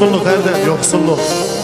Yoksulluk Erdem, yoksulluk.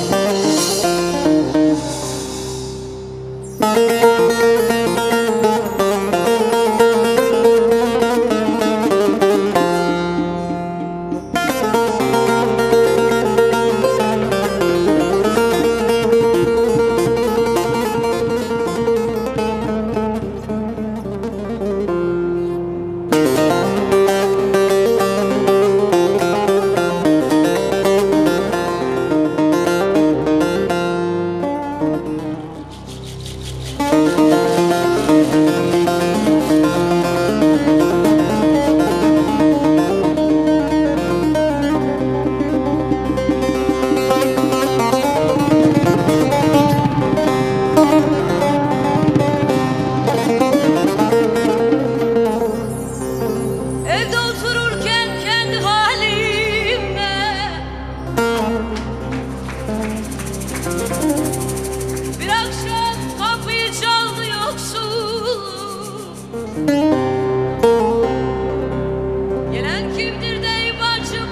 Gelen kimdir deyip açıp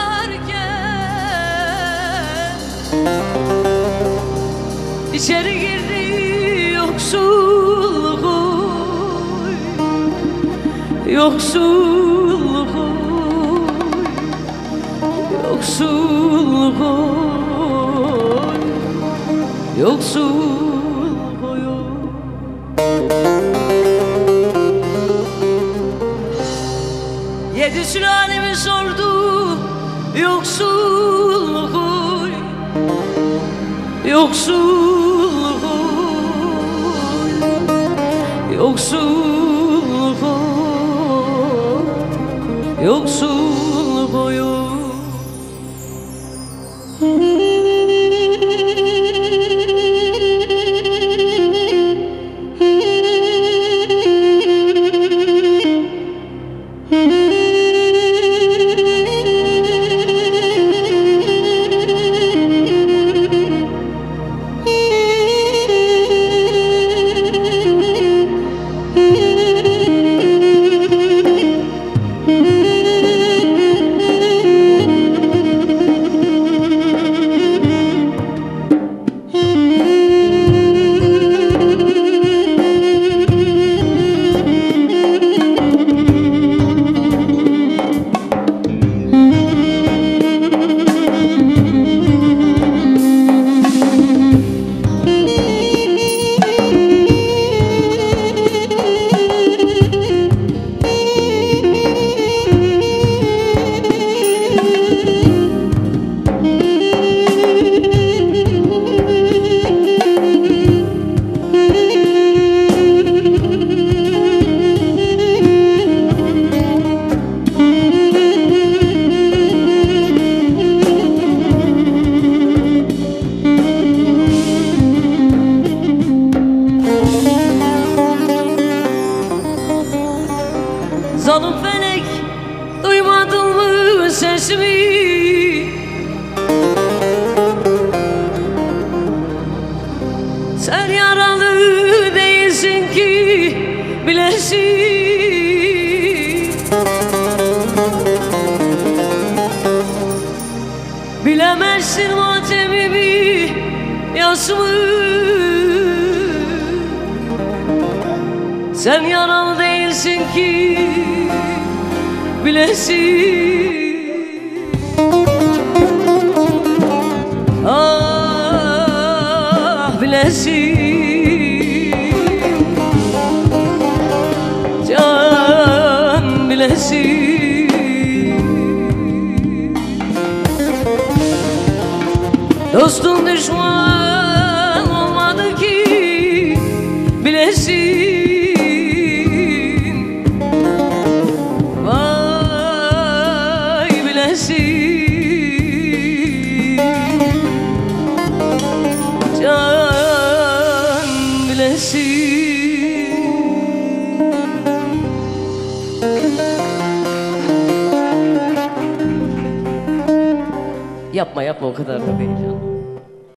bakarken içeri girdi yoksul huy, yoksul huy, yoksul huy, yoksul. Yedi sülalemi sordu yoksul huy, yoksul huy, yoksul huy, yoksul huy. Zalim felek, duymadın mı sesimi? Sen yaralı değilsin ki bilesin. Bilemezsin matemimi, yasımı. Sen yaralı değilsin ki bilesin. Ah bilesin, can bilesin. Dostun düşman olmadı ki bilesin. Can bilesin. Yapma yapma, o kadar da değil canım.